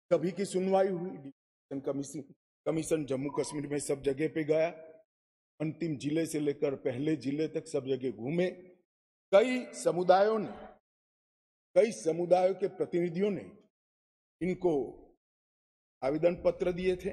सभी की सुनवाई हुई। डिवीजन कमीशन जम्मू कश्मीर में सब जगह पे गया, अंतिम जिले से लेकर पहले जिले तक सब जगह घूमे। कई समुदायों के प्रतिनिधियों ने इनको आवेदन पत्र दिए थे।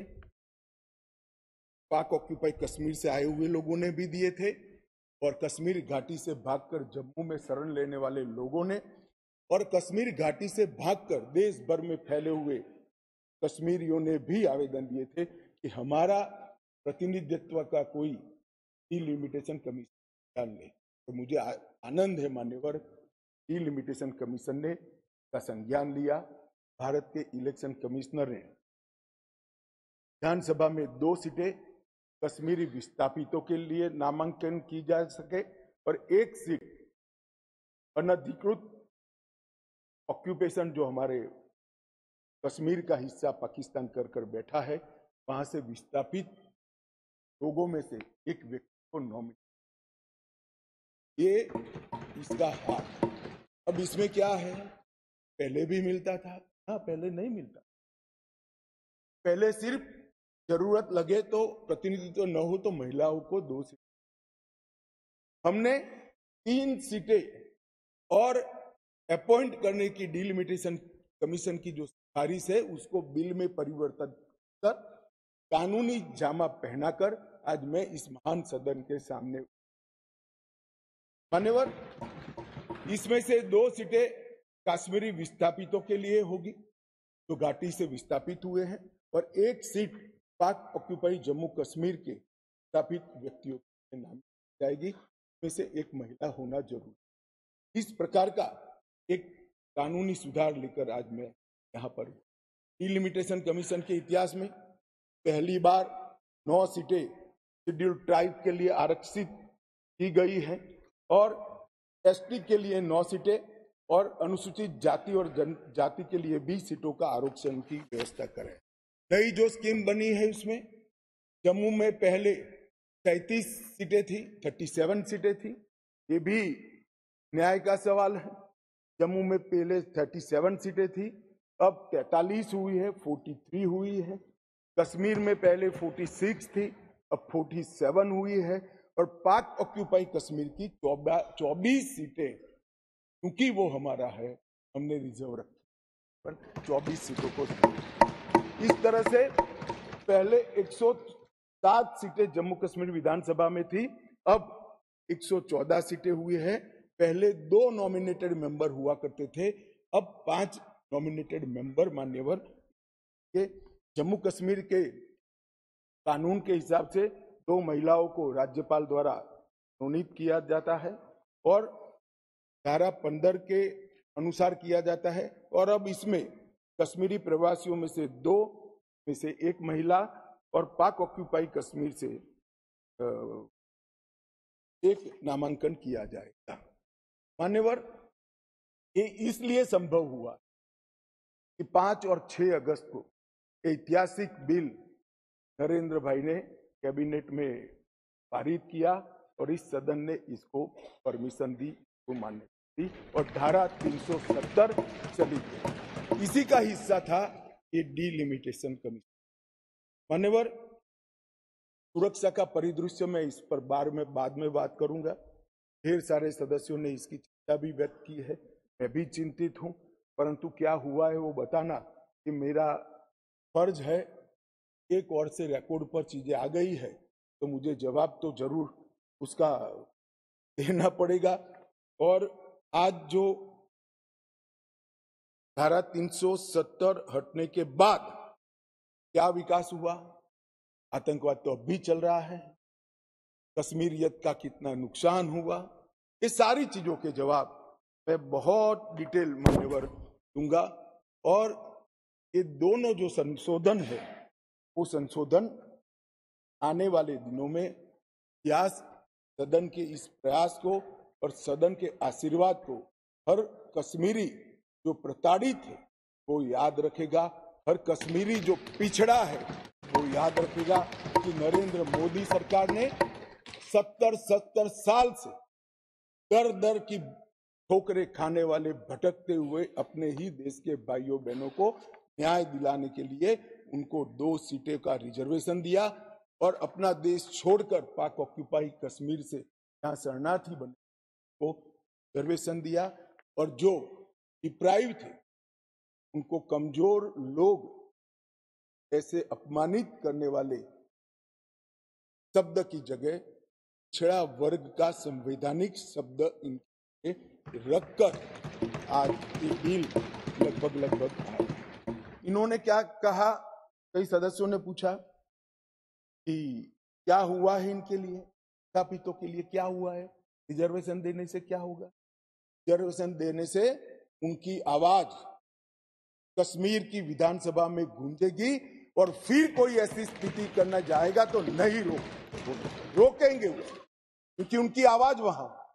पाक ऑक्यूपाई कश्मीर से आए हुए लोगों ने भी दिए थे, और कश्मीर घाटी से भागकर जम्मू में शरण लेने वाले लोगों ने, और कश्मीर घाटी से भागकर देश भर में फैले हुए कश्मीरियों ने भी आवेदन दिए थे कि हमारा प्रतिनिधित्व का कोई डिलिमिटेशन कमीशन डाल ले। तो मुझे आनंद है मान्यवर, डिलिमिटेशन कमीशन ने का संज्ञान लिया। भारत के इलेक्शन कमिश्नर ने विधानसभा में 2 सीटें कश्मीरी विस्थापितों के लिए नामांकन की जा सके, और 1 सीट अनधिकृत ऑक्यूपेशन जो हमारे कश्मीर का हिस्सा पाकिस्तान कर बैठा है, वहां से विस्थापित लोगों में से एक व्यक्ति को नॉमिनेट, ये इसका हाथ। अब इसमें क्या है, पहले भी मिलता था? हाँ, पहले नहीं मिलता। पहले सिर्फ जरूरत लगे तो, प्रतिनिधित्व न हो तो महिलाओं को 2 सीट। हमने 3 सीटें और अपॉइंट करने की डिलिमिटेशन कमीशन की जो सिफारिश है उसको बिल में परिवर्तन कर कानूनी जामा पहनाकर आज मैं इस महान सदन के सामने। मान्यवर, इसमें से 2 सीटें कश्मीरी विस्थापितों के लिए होगी जो घाटी से विस्थापित हुए हैं, और 1 सीट पाक ऑक्यूपाई जम्मू कश्मीर के विस्थापित व्यक्तियों के नाम जाएगी। इसमें से एक महिला होना जरूरी। इस प्रकार का एक कानूनी सुधार लेकर आज मैं यहाँ पर डिलिमिटेशन कमीशन के इतिहास में पहली बार 9 सीटें शेड्यूल्ड ट्राइब के लिए आरक्षित की गई है, और एसटी के लिए 9 सीटें, और अनुसूचित जाति और जनजाति के लिए भी सीटों का आरक्षण की व्यवस्था करें। नई जो स्कीम बनी है उसमें जम्मू में पहले 37 सीटें थी, 37 सीटें थी। ये भी न्याय का सवाल है। जम्मू में पहले 37 सीटें थी, अब 43 हुई है, 43 हुई है। कश्मीर में पहले 46 थी, अब 47 हुई है। और पाक ऑक्यूपाई कश्मीर की 24 सीटें, क्योंकि वो हमारा है, हमने रिजर्व रखी, पर 24 सीटों को। इस तरह से पहले 107 सीटें जम्मू कश्मीर विधानसभा में थी, अब 114 सीटें हुई है। पहले 2 नॉमिनेटेड मेंबर हुआ करते थे, अब 5 नॉमिनेटेड मेंबर मान्यवर के जम्मू कश्मीर के कानून के हिसाब से 2 महिलाओं को राज्यपाल द्वारा मनोनीत किया जाता है, और धारा 15 के अनुसार किया जाता है। और अब इसमें कश्मीरी प्रवासियों में से 2 में से 1 महिला, और पाक ऑक्यूपाई कश्मीर से 1 नामांकन किया जाएगा। मान्यवर, ये इसलिए संभव हुआ कि 5 और 6 अगस्त को ऐतिहासिक बिल नरेंद्र भाई ने कैबिनेट में पारित किया, और इस सदन ने इसको परमिशन दी, इसको मान्यता दी, और धारा 370 चली गई। इसी का हिस्सा था ये डिलिमिटेशन कमीशन। मान्यवर, सुरक्षा का परिदृश्य में इस पर बाद में बात करूंगा। ढेर सारे सदस्यों ने इसकी चिंता भी व्यक्त की है, मैं भी चिंतित हूं, परंतु क्या हुआ है वो बताना कि मेरा फर्ज है। एक और से रिकॉर्ड पर चीजें आ गई है तो मुझे जवाब तो जरूर उसका देना पड़ेगा। और आज जो धारा 370 हटने के बाद क्या विकास हुआ, आतंकवाद तो अब भी चल रहा है, कश्मीरियत का कितना नुकसान हुआ, ये सारी चीजों के जवाब मैं बहुत डिटेल मान्यवर दूंगा। और ये दोनों जो संशोधन है वो संशोधन आने वाले दिनों में इतिहास सदन के इस प्रयास को और सदन के आशीर्वाद को हर कश्मीरी जो प्रताड़ित है वो याद रखेगा, हर कश्मीरी जो पिछड़ा है वो याद रखेगा कि नरेंद्र मोदी सरकार ने 70 साल से दर दर की ठोकरें खाने वाले भटकते हुए अपने ही देश के भाइयों बहनों को न्याय दिलाने के लिए उनको 2 सीटें का रिजर्वेशन दिया और अपना देश छोड़कर पाक ऑक्यूपाई कश्मीर से यहाँ शरणार्थी बने को रिजर्वेशन दिया। और जो डिप्राइव थे उनको कमजोर लोग ऐसे अपमानित करने वाले शब्द की जगह पिछड़ा वर्ग का संवैधानिक शब्द इनके रखकर आज ये बिल लगभग आया। इन्होंने क्या कहा, कई सदस्यों ने पूछा कि क्या हुआ है इनके लिए, विस्थापितों के लिए क्या हुआ है, रिजर्वेशन देने से क्या होगा। रिजर्वेशन देने से उनकी आवाज कश्मीर की विधानसभा में गूंजेगी और फिर कोई ऐसी स्थिति करना जाएगा तो नहीं रोकेंगे वो, क्योंकि उनकी आवाज वहां